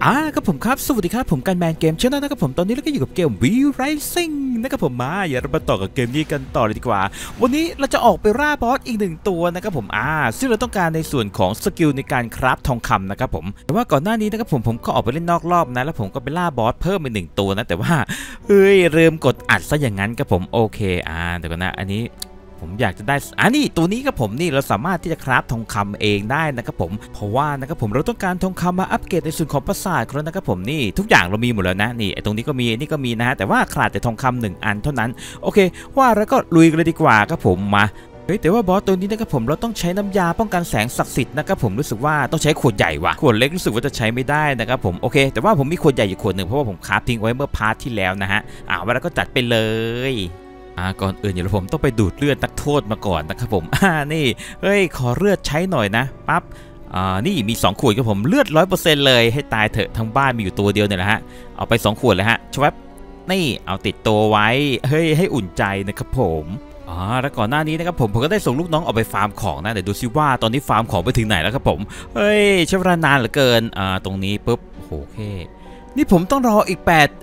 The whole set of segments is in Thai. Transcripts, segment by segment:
ครับผมครับสวัสดีครับผมการแมนเกมชแนลนะครับผมตอนนี้เราก็อยู่กับเกม V Rising นะครับผมอย่าเรามาต่อกับเกมนี้กันต่อเลยดีกว่าวันนี้เราจะออกไปล่าบอสอีก1ตัวนะครับผมซึ่งเราต้องการในส่วนของสกิลในการคราฟทองคำนะครับผมแต่ว่าก่อนหน้านี้นะครับผมก็ออกไปเล่นนอกรอบนะแล้วผมก็ไปล่าบอสเพิ่มไป1ตัวนะแต่ว่าเริ่มกดอัดซะอย่างนั้นครับผมโอเคเดี๋ยวก่อนนะอันนี้ผมอยากจะได้นี่ตัวนี้ครับผมนี่เราสามารถที่จะคราฟทองคำเองได้นะครับผมเพราะว่านะครับผมเราต้องการทองคำมาอัปเกรดในส่วนของปราสาทครับนะครับผมนี่ทุกอย่างเรามีหมดแล้วนะนี่ตรงนี้ก็มีนี่ก็มีนะฮะแต่ว่าขาดแต่ทองคำ1 อันเท่านั้นโอเคว่าแล้วก็ลุยกันเลยดีกว่าครับผมมาแต่ว่าบอสตัวนี้นะครับผมเราต้องใช้น้ำยาป้องกันแสงศักดิ์สิทธิ์นะครับผมรู้สึกว่าต้องใช้ขวดใหญ่ว่ะขวดเล็กรู้สึกว่าจะใช้ไม่ได้นะครับผมโอเคแต่ว่าผมมีขวดใหญ่อยู่ขวดหนึ่งเพราะว่าผมคราฟทิ้งไว้เมื่อพาร์ทที่แล้วนะฮะว่าแล้วก็จัดไปเลยก่อนอื่นอย่างผมต้องไปดูดเลือดนักโทษมาก่อนนะครับผมนี่ขอเลือดใช้หน่อยนะปั๊บนี่มี2 ขวดครับผมเลือด 100% เลยให้ตายเถอะทั้งบ้านมีอยู่ตัวเดียวเนี่ยแหละฮะเอาไป2 ขวดเลยฮะชวับนี่เอาติดตัวไว้ให้อุ่นใจนะครับผมแล้วก่อนหน้านี้นะครับผมก็ได้ส่งลูกน้องออกไปฟาร์มของนะเดี๋ยวดูซิว่าตอนนี้ฟาร์มของไปถึงไหนแล้วครับผมใช้เวลานานเหลือเกินตรงนี้ปุ๊บโอเคนี่ผมต้องรออีก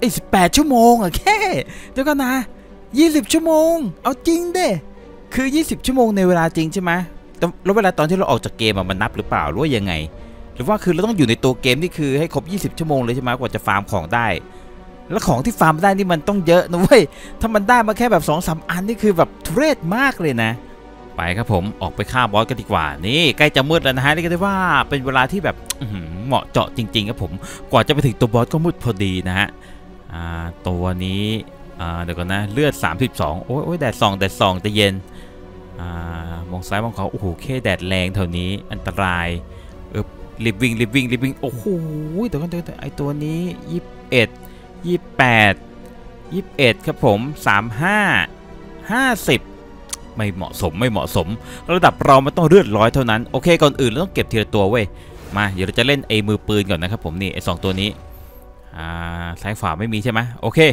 18 ชั่วโมงแค่เดี๋ยวก่อนนะ20 ชั่วโมงเอาจริงเด้คือ20 ชั่วโมงในเวลาจริงใช่ไหมแล้วเวลาตอนที่เราออกจากเกมมันนับหรือเปล่าหรือว่ายังไงหรือว่าคือเราต้องอยู่ในตัวเกมนี่คือให้ครบ20 ชั่วโมงเลยใช่ไหมกว่าจะฟาร์มของได้แล้วของที่ฟาร์มได้นี่มันต้องเยอะนะเว้ยถ้ามันได้มาแค่แบบ 2-3 อันนี่คือแบบทุเรศมากเลยนะไปครับผมออกไปฆ่าบอสกันดีกว่านี่ใกล้จะมืดแล้วนะฮะเรียกได้ว่าเป็นเวลาที่แบบเหมาะเจาะจริงๆครับผมกว่าจะไปถึงตัวบอสก็มืดพอดีนะฮะตัวนี้เดี๋ยวก่อนนะเลือด32โอ้ยแดดส่องจะเย็นมองซ้ายมองขวาโอ้โหแค่แดดแรงเท่านี้อันตรายรีบวิ่งโอ้โหเดี๋ยวก่อนไอตัวนี้21ครับผม35 50ไม่เหมาะสมระดับเรามันต้องเลือด100เท่านั้นโอเคก่อนอื่นเราต้องเก็บทีละตัวเว้ยมาเดี๋ยวเราจะเล่นมือปืนก่อนนะครับผมนี่ไอ2 ตัวนี้ซ้ายขวาไม่มีใช่ไหมโอเค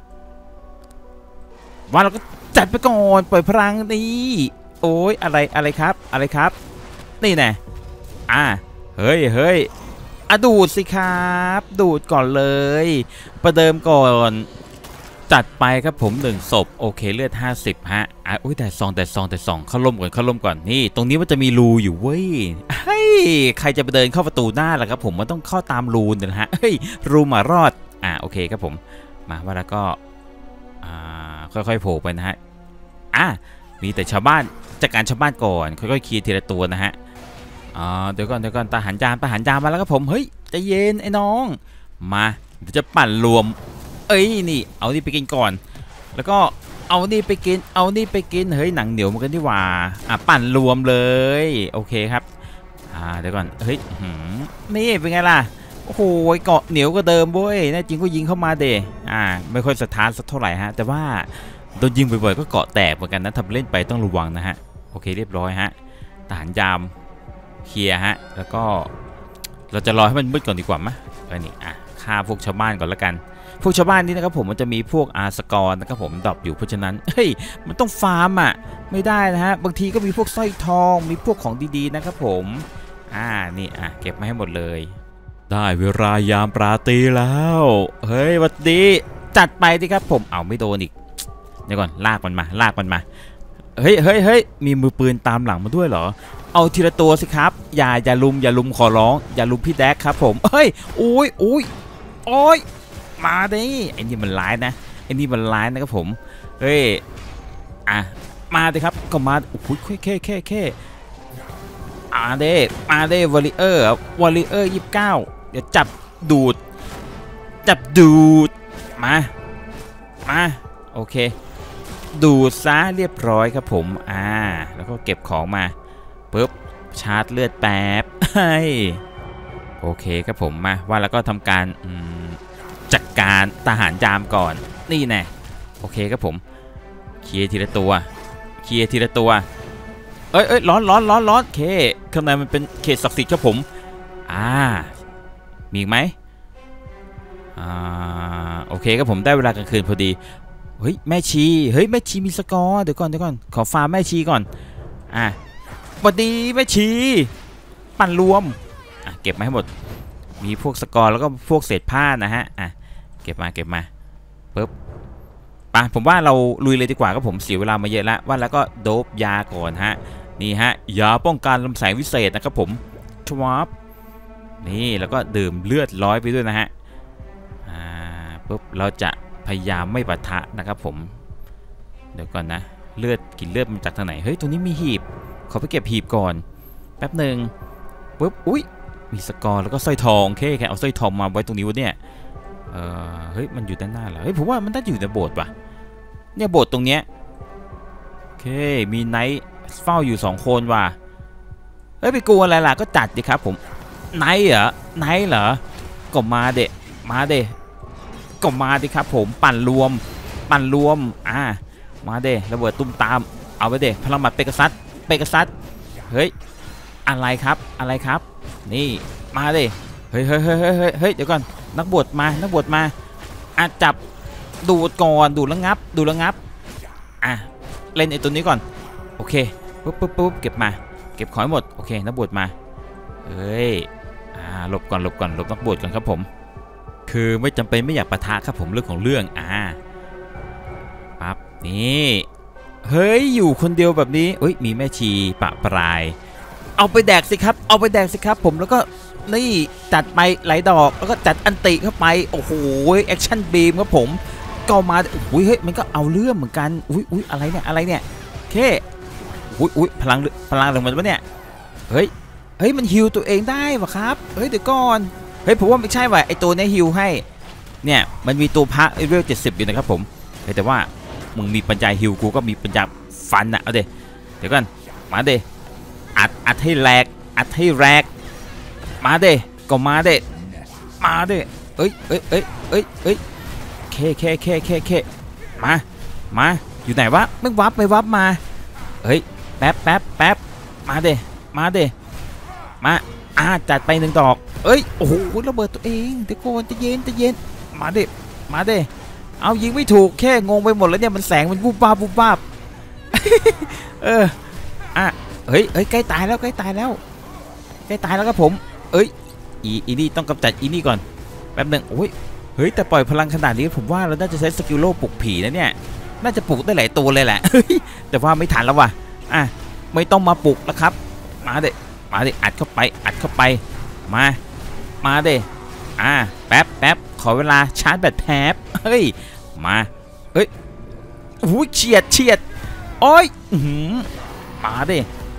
ว่าเราก็จัดไปก่อนปล่อยพลังนี่โอ้ยอะไรครับนี่แน่เฮ้ยดูดสิครับดูดก่อนเลยประเดิมก่อนจัดไปครับผม1 ศพโอเคเลือด50ฮะอุ้ยแต่ซองเข้าร่มก่อนนี่ตรงนี้มันจะมีรูอยู่เว้ยใครจะไปเดินเข้าประตูหน้าล่ะครับผมมันต้องเข้าตามรูนะฮะรูมารอดโอเคครับผมมาว่าแล้วก็ค่อยๆโผล่ไปนะฮะมีแต่ชาวบ้านจัดการชาวบ้านก่อนค่อยๆเคลียร์ทีละตัวนะฮะเดี๋ยวก่อนทหารจามมาแล้วครับผมเฮ้ยใจเย็นไอ้น้องมาเดี๋ยวจะปั่นรวมนี่เอานี่ไปกินก่อนแล้วก็เอานี่ไปกินเฮ้ยหนังเหนียวมันกันดีกว่าปั่นรวมเลยโอเคครับเดี๋ยวก่อนเฮ้ยนี่เป็นไงล่ะโอ้โหเกาะเหนียวก็เดิมเว้ยแน่จริงก็ยิงเข้ามาเดไม่ค่อยสะท้านสักเท่าไหร่ฮะแต่ว่าโดนยิงบ่อยๆก็เกาะแตกเหมือนกันนะทำเล่นไปต้องระวังนะฮะโอเคเรียบร้อยฮะทหารยามเคลียร์ฮะแล้วก็เราจะรอให้มันมืดก่อนดีกว่ามั้ยนี่ฆ่าพวกชาวบ้านก่อนละกันพวกชาวบ้านนี่นะครับผมมันจะมีพวกสกอร์นะครับผมดรอปอยู่เพราะฉะนั้นมันต้องฟาร์มไม่ได้นะฮะบางทีก็มีพวกสร้อยทองมีพวกของดีๆนะครับผมนี่เก็บมาให้หมดเลยได้เวลายามปราตรีแล้วเฮ้ยวัดดีจัดไปดิครับผมไม่โดนอีกเดี๋ยวก่อนลากมันมาเฮ้ยมีมือปืนตามหลังมาด้วยเหรอเอาทีละตัวสิครับอย่าลุมขอร้องอย่าลุมพี่แดกครับผมโอ้ยมาดิไอ้นี่มันร้ายนะครับผมมาดิครับก็มาโอ้โหแค่มาเด้วอลเลเยอร์29เดี๋ยวจับดูดมาโอเคดูดซะเรียบร้อยครับผมแล้วก็เก็บของมาปุ๊บชาร์จเลือดแป๊บโอเคครับผมมาว่าแล้วก็ทำการจัดการทหารยามก่อนนี่แน่โอเคครับผมเคลียร์ทีละตัวร้อนเคข้างในมันเป็นเขตศักดิ์สิทธิ์ครับผมมีอีกไหมโอเคครับผมได้เวลากลางคืนพอดีแม่ชีมีสกอร์เดี๋ยวก่อนขอฟาร์มแม่ชีก่อนสวัสดีแม่ชีปั่นรวมเก็บมาให้หมดมีพวกสกอร์แล้วก็พวกเศษผ้านะฮะอ่ะเก็บมาปึ๊บไปผมว่าเราลุยเลยดีกว่าก็ผมเสียเวลามาเยอะแล้วว่าแล้วก็โดบยาก่อนฮะนี่ฮะยาป้องกันลำแสงวิเศษนะครับผมชวาบนี่แล้วก็ดื่มเลือดร้อยไปด้วยนะฮะปุ๊บเราจะพยายามไม่ปะทะนะครับผมเดี๋ยวก่อนนะเลือดกินเลือดมาจากทางไหนเฮ้ยตรงนี้มีหีบขอไปเก็บหีบก่อนแป๊บหนึ่งปุ๊บอุ้ยมีสกอร์แล้วก็สร้อยทองโอเคแค่เอาสร้อยทองมาไว้ตรงนี้วะเนี่ยเฮ้ยมันอยู่ด้านหน้าเหรอเฮ้ยผมว่ามันน่าจะอยู่ในโบสถ์ป่ะเนี่ยโบสถ์ตรงเนี้ยโอเคมีไนท์เฝ้าอยู่2คนว่ะเฮ้ยไปกลัวอะไรล่ะก็จัดดิครับผมไนท์เหรอก็มาเดะก็มาดิครับผมปั่นรวมมาเดะระเบิดตุ้มตามเอาไปเดะพลังหมัดเปกัสซัสเฮ้ยอะไรครับนี่มาเดะเฮ้ยเดี๋ยวก่อนนักบวชมาจับดูดก่อนดูดแล้วงับเล่นไอ้ตัวนี้ก่อนโอเคปุ๊บเก็บของให้หมดโอเคนักบวชมาเฮ้ยหลบก่อนหลบนักบวชก่อนครับผมคือไม่จำเป็นไม่อยากปะทะครับผมเรื่องของเรื่องปั๊บนี่เฮ้ยอยู่คนเดียวแบบนี้เอ้ยมีแม่ชีปะปลายเอาไปแดกสิครับผมแล้วก็นี่จัดไปไหลดอกแล้วก็จัดอันติเข้าไปโอ้โหแอคชั่นบีมครับผมก็มาอุ้ยเฮ้ยมันก็เอาเรื่องเหมือนกันอุ้ยอะไรเนี่ยโอเคอุ้ยพลังอะไรมันวะเนี่ยเฮ้ยมันฮิวตัวเองได้วะครับเฮ้ยเดี๋ยวก่อนเฮ้ยผมว่าไม่ใช่ว่ะไอตัวนี้ฮิวให้เนี่ยมันมีตัวพระเลเวล70อยู่นะครับผมแต่ว่ามึงมีปัญญาฮิวกูก็มีปัญญาฟันนะเอาเดี๋ยวก่อนมาเดอัดให้แรกมาเดก็มาเดเอ้ยเคมาอยู่ไหนวะไม่วับมาเฮ้ยแป๊บมาเดมาจัดไป1 ดอกเอ้ยโอ้โหระเบิดตัวเองเดี๋ยวก่อนจะเย็นมาเดเอายิงไม่ถูกแค่งงไปหมดแล้วเนี่ยมันแสงมันวูบวาบเฮ้ยใกล้ตายแล้วครับผมเอ้ยอีนี่ต้องกำจัดอีนี่ก่อนแป๊บหนึ่งโอ้ยเฮ้ยแต่ปล่อยพลังขนาดนี้ผมว่าเราน่าจะใช้สกิลโล่ปลุกผีนะเนี่ยน่าจะปลุกได้หลายตัวเลยแหละแต่ว่าไม่ทันแล้วว่ะไม่ต้องมาปลุกแล้วครับมาเดอัดเข้าไปมาเดแป๊บขอเวลาชาร์จแบตแป๊บเฮ้ยมาเฮ้ยหูเฉียดโอ้ยมาเด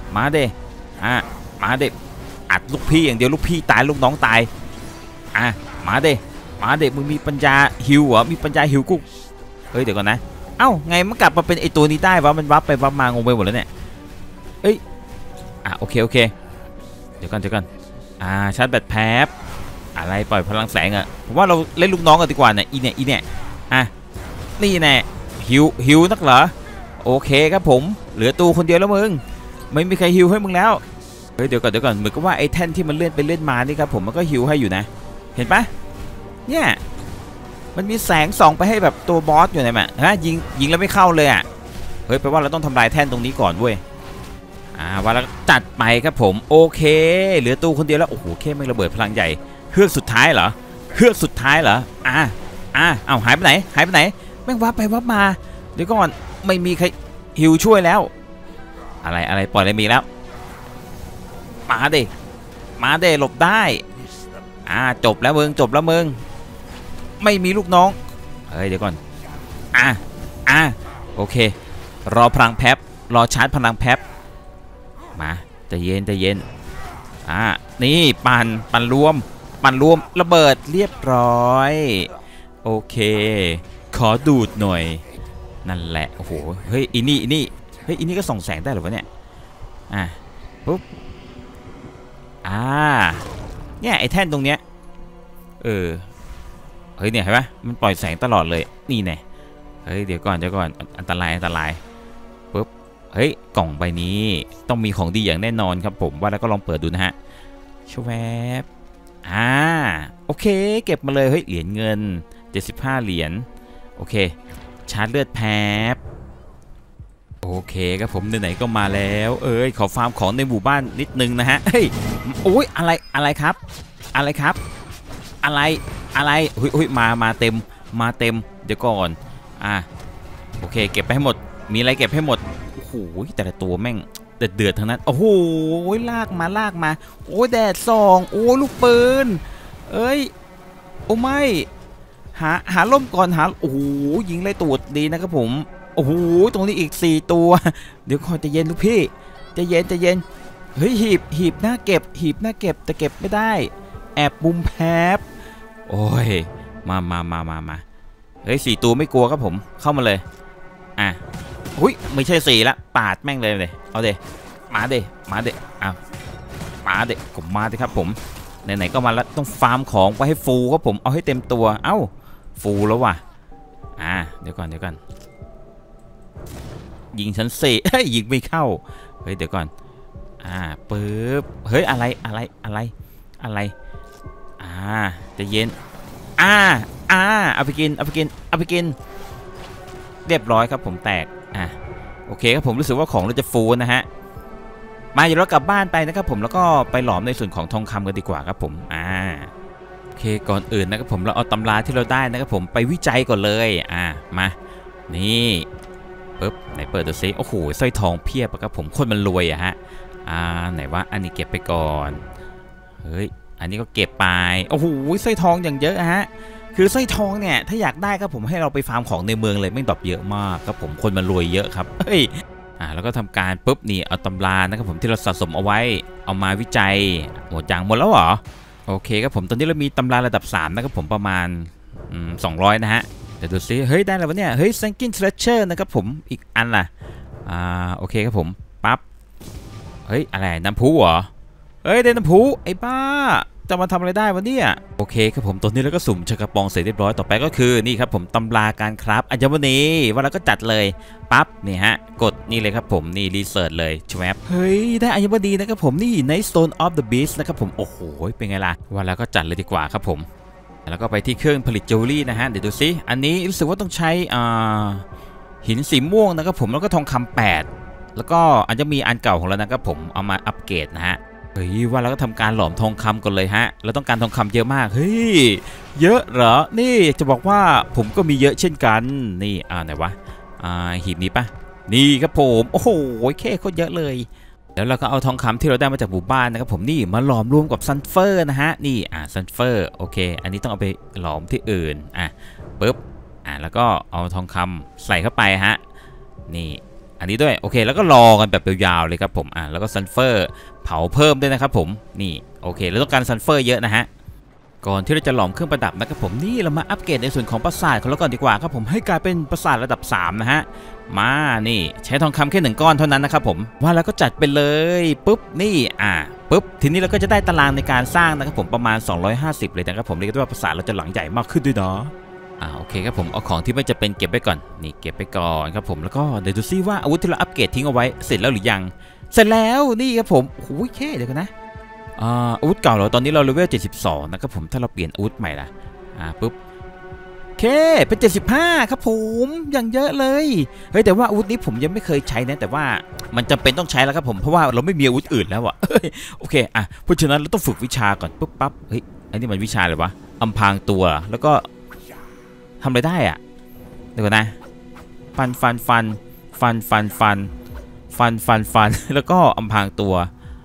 อัดลูกพี่อย่างเดียวลูกพี่ตายลูกน้องตายมาเดมึงมีปัญญาฮิวเหรอมีปัญญาฮิวกูเฮ้ยเดี๋ยวก่อนนะเอ้าไงมันกลับมาเป็นไอตัวนี้ได้วะมันวับไปวับมางงไปหมดแล้วเนี่ยเอ้ยโอเคเดี๋ยวก่อนชาร์จแบตแป๊บอะไรปล่อยพลังแสงผมว่าเราเล่นลูกน้องกันดีกว่าเนี่ยอีเนี่ยนี่แน่ฮิวนักเหรอโอเคครับผมเหลือตัวคนเดียวแล้วมึงไม่มีใครฮิวให้มึงแล้วเฮ้ยเดี๋ยวก่อนเหมือนกับว่าไอ้แท่นที่มันเลื่อนไปเลื่อนมานี่ครับผมมันก็ฮิวให้อยู่นะเห็นปะเนี่ยมันมีแสงส่องไปให้แบบตัวบอสอยู่ไหนมั้ยยิงแล้วไม่เข้าเลยเฮ้ยแปลว่าเราต้องทำลายแท่นตรงนี้ก่อนเว้ยว่าแล้วจัดไปครับผมโอเคเหลือตัวคนเดียวแล้วโอ้โหแค่ไม่ระเบิดพลังใหญ่เฮือกสุดท้ายเหรอเอาหายไปไหนแม่งวับไปวับมาเดี๋ยวก่อนไม่มีใครฮิวช่วยแล้วอะไรปล่อยอะไรมีแล้วมาเดหลบได้จบแล้วมึงไม่มีลูกน้องเฮ้ยเดี๋ยวก่อนโอเครอพลังแป๊บรอชาร์จพลังแป๊บมาใจเย็นนี่ปั่นรวมระเบิดเรียบร้อยโอเคขอดูดหน่อยนั่นแหละโอ้โหเฮ้ยอีนี่ก็ส่องแสงได้หรอวะเนี่ยปุ๊บเนี่ยไอ้แท่นตรงเนี้ยเฮ้ยเนี่ยเห็นปะมันปล่อยแสงตลอดเลยนี่แน่เฮ้ยเดี๋ยวก่อนอันตรายปุ๊บเฮ้ยกล่องใบนี้ต้องมีของดีอย่างแน่นอนครับผมว่าแล้วก็ลองเปิดดูนะฮะชวบโอเคเก็บมาเลยเฮ้ยเหรียญเงิน75 เหรียญโอเคชาร์จเลือดแป๊บโอเคครับผมไหนๆก็มาแล้วขอฟาร์มของในหมู่บ้านนิดนึงนะฮะเฮ้ยโอ้ยอะไรครับอะไรอะไรหุยมาเต็มเดี๋ยวก่อนโอเคเก็บไปให้หมดมีอะไรเก็บให้หมดโอ้โหแต่ละตัวแม่งเดือดทั้งนั้นโอ้โหลากมาโอ้ยแดดส่องโอ้ลูกปืนเอ้ยโอ้ไม่หาล่มก่อนโอ้โหยิงไล่ตูดดีนะครับผมโอ้โหตรงนี้อีก4ตัวเดี๋ยวคอยใจเย็นลูกพี่ใจเย็นเฮ้ยหีบหน้าเก็บแต่เก็บไม่ได้แอบมุมแพบโอ้ยมาเฮ้ย4ตัวไม่กลัวครับผมเข้ามาเลยอุ้ยไม่ใช่4ละปาดแม่งเลยเอาเดมาเดมาเดผมมาดิครับผมไหนๆก็มาแล้วต้องฟาร์มของไปให้ฟูครับผมเอาให้เต็มตัวเอ้าฟูแล้วว่ะเดี๋ยวก่อนยิงชั้น4ยิงไม่เข้าเฮ้ยเดี๋ยวก่อนปึ๊บเฮ้ยอะไรจะเย็นเอาไปกินเรียบร้อยครับผมแตกโอเคครับผมรู้สึกว่าของเราจะฟูนะฮะมาเดี๋ยวเรากลับบ้านไปนะครับผมแล้วก็ไปหลอมในส่วนของทองคำกันดีกว่าครับผมโอเคก่อนอื่นนะครับผมเราเอาตำราที่เราได้นะครับผมไปวิจัยก่อนเลยมานี่ปึ๊บไหนเปิดดูซิโอ้โหสร้อยทองเพียบครับผมคนมันรวยฮะไหนว่าอันนี้เก็บไปก่อนเฮ้ยอันนี้ก็เก็บไปโอ้โหสร้อยทองอย่างเยอะฮะคือสร้อยทองเนี่ยถ้าอยากได้ครับผมให้เราไปฟาร์มของในเมืองเลยไม่ดรอปเยอะมากครับผมคนมันรวยเยอะครับเฮ้ยแล้วก็ทำการปุ๊บนี่เอาตำรานะครับผมที่เราสะสมเอาไว้เอามาวิจัยหมดแล้วเหรอโอเคครับผมตอนนี้เรามีตำราระดับ3นะครับผมประมาณ200นะฮะเดี๋ยวดูซิเฮ้ยได้แล้ววะเนี่ยเฮ้ย Sunken Treasure นะครับผมอีกอันล่ะโอเคครับผมปั๊บเฮ้ยอะไรน้ำพุเหรอเฮ้ยได้น้ำพุไอ้บ้าจะมาทำอะไรได้วะเนี่ยโอเคครับผมตอนนี้เราก็สุ่มชักกระปองเสร็จเรียบร้อยต่อไปก็คือนี่ครับผมตำราการครับอัญมณีว่าเราก็จัดเลยปั๊บนี่ฮะกดนี่เลยครับผมนี่รีเสิร์ชเลยแชมป์เฮ้ยได้อัญมณีนะครับผมนี่ใน Stone of the Beast นะครับผมโอ้โหเป็นไงล่ะว่าเราก็จัดเลยดีกว่าครับผมแล้วก็ไปที่เครื่องผลิตจิวเวลรี่นะฮะเดี๋ยวดูซิอันนี้รู้สึกว่าต้องใช้หินสีม่วงนะครับผมแล้วก็ทองคำ8แล้วก็อาจจะมีอันเก่าของเรานะครับผมเอามาอัปเกรดนะฮะเฮ้ยว่าเราก็ทำการหลอมทองคำก่อนเลยฮะเราต้องการทองคำเยอะมากเฮ้ยเยอะเหรอนี่จะบอกว่าผมก็มีเยอะเช่นกันนี่ไหนวะหีบนี้ปะนี่ครับผมโอ้โหแค่โคตรเยอะเลยแล้วเราก็เอาทองคำที่เราได้มาจากหมู่บ้านนะครับผมนี่มาหลอมรวมกับซันเฟอร์นะฮะนี่ซันเฟอร์โอเคอันนี้ต้องเอาไปหลอมที่อื่นปึ๊บแล้วก็เอาทองคำใส่เข้าไปฮะนี่อันนี้ด้วยโอเคแล้วก็รอกันแบบยาวๆเลยครับผมแล้วก็ซันเฟอร์เผาเพิ่มด้วยนะครับผมนี่โอเคแล้วต้องการซันเฟอร์เยอะนะฮะก่อนที่เราจะหลอมเครื่องประดับนะครับผมนี่เรามาอัปเกรดในส่วนของปราสาทของเราก่อนดีกว่าครับผมให้กลายเป็นปราสาทระดับ3นะฮะมานี่ใช้ทองคำแค่1ก้อนเท่านั้นนะครับผมว่าแล้วก็จัดไปเลยปุ๊บนี่ปุ๊บทีนี้เราก็จะได้ตารางในการสร้างนะครับผมประมาณ250เลยนะครับผมเรียกได้ว่าปราสาทเราจะหลังใหญ่มากขึ้นด้วยเนาะโอเคครับผมเอาของที่ไม่จะเป็นเก็บไว้ก่อนนี่เก็บไปก่อนครับผมแล้วก็เดี๋ยวดูซิว่าอาวุธที่เราอัปเกรดทิ้งเอาไว้เสร็จแล้วหรือยังเสร็จแล้วนี่ครับผมโอ้ยแค่เดี๋ยวกันนะอาวุธเก่าเราตอนนี้เราเลเวล72นะครับผมถ้าเราเปลี่ยนอาวุธใหม่ล่ะปุ๊บเคเป็น75ครับผมอย่างเยอะเลยเฮ้ยแต่ว่าอาวุธนี้ผมยังไม่เคยใช้นะแต่ว่ามันจำเป็นต้องใช้แล้วครับผมเพราะว่าเราไม่มีอาวุธอื่นแล้วอะโอเคเพราะฉะนั้นเราต้องฝึกวิชาก่อนปุ๊บปั๊บเฮ้ยอันนี้มันวิชาอะไรวะอำพรางตัวแล้วก็ทำอะไรได้อะเดี๋ยวก่อนนะฟันแล้วก็อำพรางตัว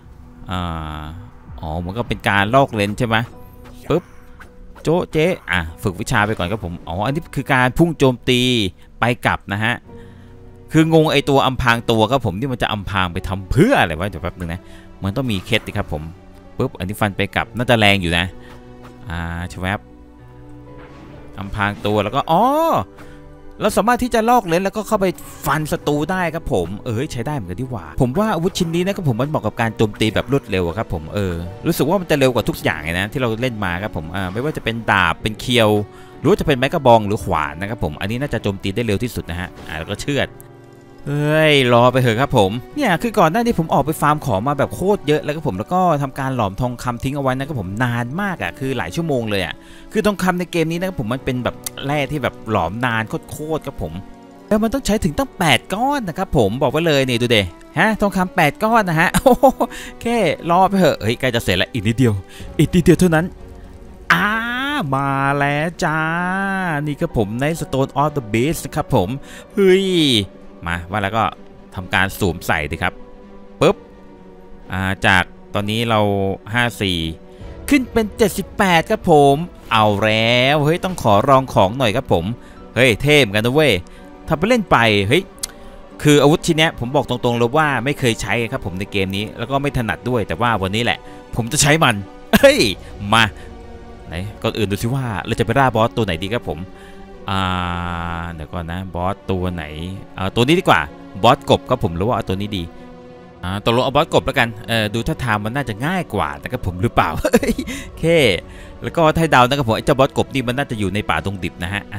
มันก็เป็นการลอกเลนใช่ไหมปุ๊บโจ๊ะเจ๊ฝึกวิชาไปก่อนครับผมอันนี้คือการพุ่งโจมตีไปกลับนะฮะคืองงไอตัวอำพรางตัวครับผมที่มันจะอำพรางไปทำเพื่ออะไรวะเดี๋ยวแป๊บนึงนะมันต้องมีเคสดิครับผมปุ๊บอันนี้ฟันไปกลับน่าจะแรงอยู่นะใช่ไหมครับอำพรางตัวแล้วก็เราสามารถที่จะลอกเลนแล้วก็เข้าไปฟันศัตรูได้ครับผมใช้ได้เหมือนกันที่ว่าผมว่าอาวุธชิ้นนี้นะครับผมมันเหมาะกับการโจมตีแบบรวดเร็วครับผมรู้สึกว่ามันจะเร็วกว่าทุกอย่างเลยนะที่เราเล่นมาครับผมไม่ว่าจะเป็นดาบเป็นเคียวหรือว่าจะเป็นไม้กระบองหรือขวานนะครับผมอันนี้น่าจะโจมตีได้เร็วที่สุดนะฮะแล้วก็เชือดรอไปเถอะครับผมเนี่ยคือก่อนหน้านี้ผมออกไปฟาร์มของมาแบบโคตรเยอะแล้วครับผมแล้วก็ทำการหลอมทองคำทิ้งเอาไว้นะครับผมนานมากคือหลายชั่วโมงเลยคือทองคำในเกมนี้นะครับผมมันเป็นแบบแร่ที่แบบหลอมนานโคตรครับผมแล้วมันต้องใช้ถึงตั้ง8ก้อนนะครับผมบอกไว้เลยนี่ดูเดทองคำ8ก้อนนะฮะแค่รอไปเถอะใกล้จะเสร็จแล้วอีกนิดเดียวเท่านั้นมาแล้วจ้านี่ครับผมใน Stone of the Beast นะครับผมเฮ้ยมาว่าแล้วก็ทำการสวมใส่ดิครับปุ๊บจากตอนนี้เรา54ขึ้นเป็น78ครับผมเอาแล้วเฮ้ยต้องขอลองของหน่อยครับผมเฮ้ยเท่เหมือนกันนะเว้ยทำไปเล่นไปเฮ้ยคืออาวุธชิ้นนี้ผมบอกตรงๆเลยว่าไม่เคยใช้ครับผมในเกมนี้แล้วก็ไม่ถนัดด้วยแต่ว่าวันนี้แหละผมจะใช้มันเฮ้ยมาไหนก่อนอื่นดูซิว่าเราจะไปล่าบอสตัวไหนดีครับผมเดี๋ยวก่อนนะบอสตัวไหนตัวนี้ดีกว่าบอสกบครับผมรู้ว่าเอาตัวนี้ดีตกลงเอาบอสกบแล้วกันดูท่าทางมันน่าจะง่ายกว่านะครับผมหรือเปล่าโอเคแล้วก็ไทยดาวนะครับผมไอ้เจ้าบอสกบนี่มันน่าจะอยู่ในป่าดงดิบนะฮะ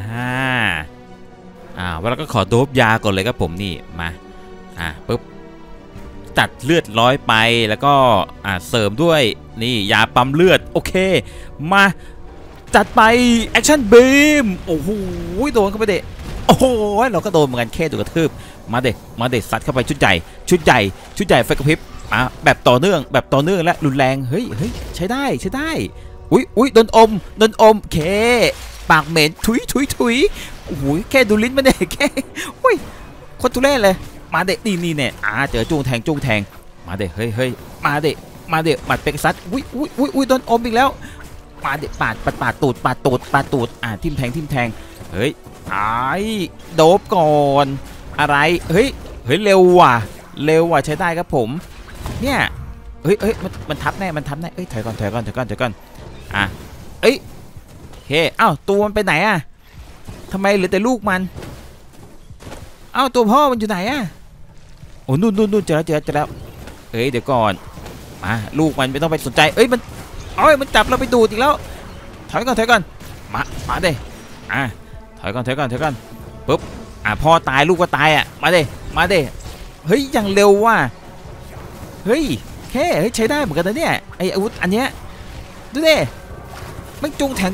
แล้วก็ขอโดบยาก่อนเลยครับผมนี่มาปุ๊บตัดเลือดร้อยไปแล้วก็เสริมด้วยนี่ยาปั๊มเลือดโอเคมาจัดไปแอคชั่นบีมโอ้โหโดนเข้าไปเด็โอ้โหเราก็โดนเหมือนกันแค่ถูกกระทืบมาเด็ซัดเข้าไปชุดใหญ่ไฟกระพริบแบบต่อเนื่องและรุนแรงเฮ้ยใช้ได้อุ้ยโดนอมเคปากเหม็นถุยโอ้โหแค่ดูลิ้นมันเนี่ยแค่อุ้ยคนทุเรศเลยมาเด็นี่เนี่ยเจอจ้วงแทงมาเด็เฮ้ยมาเด็มัดเปกซัสอุ้ยโดนอมอีกแล้วมาเด็ปาดตูดทิมแทงเฮ้ยโดบก่อนอะไรเฮ้ยเร็วว่ะใช้ได้ครับผมเนี่ยเฮ้ยมันทับแน่เอ้ยถอยก่อนเอ้ยโอเคตัวมันไปไหนทำไมเหลือแต่ลูกมันตัวพ่อมันอยู่ไหนโอ้นู่นเจอแล้วเอ้ยเดี๋ยวก่อนลูกมันไม่ต้องไปสนใจเอ้ยมันจับเราไปดูดอีกแล้วถอยก่อนมาเด้ถอยก่อนปุ๊บพ่อตายลูกก็ตายมาเด้เฮ้ยอย่างเร็วว่ะเฮ้ยใช้ได้เหมือนกันนะเนี่ยไออาวุธอันเนี้ยดูดิมันจุงแทง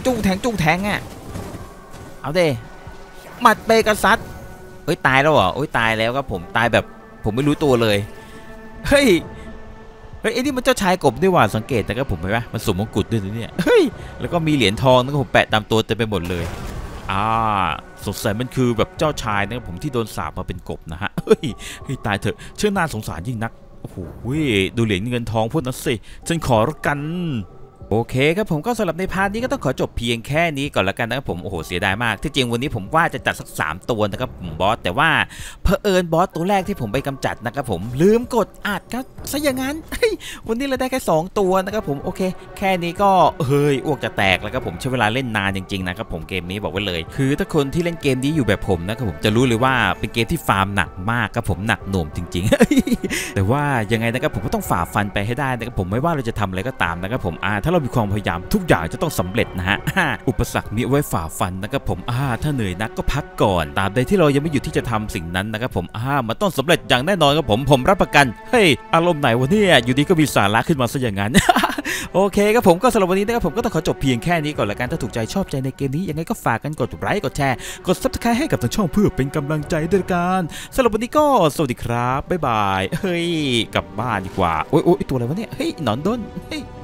เอาเด้หมัดเปกัสซัสเฮ้ยตายแล้วเหรอตายแล้วครับผมตายแบบผมไม่รู้ตัวเลยเฮ้ยไอ้นี่มันเจ้าชายกบด้วยว่ะสังเกตนะครับผมเห็นไหมมันสวมมงกุฎด้วยเนี่ยเฮ้ยแล้วก็มีเหรียญทองนะครับผมแปะตามตัวเต็มไปหมดเลยสงสัยมันคือแบบเจ้าชายนะครับผมที่โดนสาปมาเป็นกบนะฮะเฮ้ยตายเถอะเชื่อน่าสงสารยิ่งนักโอ้โหดูเหรียญเงินทองพวกนั้นสิฉันขอละกันโอเคครับผมก็สำหรับในพาร์ทนี้ก็ต้องขอจบเพียงแค่นี้ก่อนละกันนะครับผมโอ้โหเสียดายมากที่จริงวันนี้ผมว่าจะจัดสัก3ตัวนะครับผมบอสแต่ว่าเผอิญบอสตัวแรกที่ผมไปกำจัดนะครับผมลืมกดอัดครับซะอย่างนั้นวันนี้เราได้แค่2ตัวนะครับผมโอเคแค่นี้ก็อ้วกจะแตกแล้วครับผมใช้เวลาเล่นนานจริงๆนะครับผมเกมนี้บอกไว้เลยคือถ้าคนที่เล่นเกมนี้อยู่แบบผมนะครับผมจะรู้เลยว่าเป็นเกมที่ฟาร์มหนักมากครับผมหนักหน่วงจริงๆแต่ว่ายังไงนะครับผมก็ต้องฝ่าฟันไปให้ได้นะครับผมไม่ว่าเราจะทำอะไรก็ตามนะครับผมถ้าเรามีความพยายามทุกอย่างจะต้องสำเร็จนะฮะอุปสรรคมีไว้ฝ่าฟันนะครับผมถ้าเหนื่อยนักก็พักก่อนตามใดที่เรายังไม่หยุดที่จะทำสิ่งนั้นนะครับผมมันต้องสำเร็จอย่างแน่นอนครับผมรับประกันเฮ้ยอารมณ์ไหนวะเนี่ยอยู่ดีก็มีสาระขึ้นมาซะอย่างนั้น โอเคครับผมก็สำหรับวันนี้นะครับผมก็ต้องขอจบเพียงแค่นี้ก่อนละกันถ้าถูกใจชอบใจในเกมนี้ยังไงก็ฝากกันกดไลค์กดแชร์กด Subscribe ให้กับทางช่องเพื่อเป็นกำลังใจด้วยกันสำหรับวันนี้ก็สวัสดีครับบ๊ายบายเฮ้ยกลับบ้านดีกว่าโอ้ยตัวอะไรวะเนี่ยเฮ้ยหนอนด้นเฮ้ย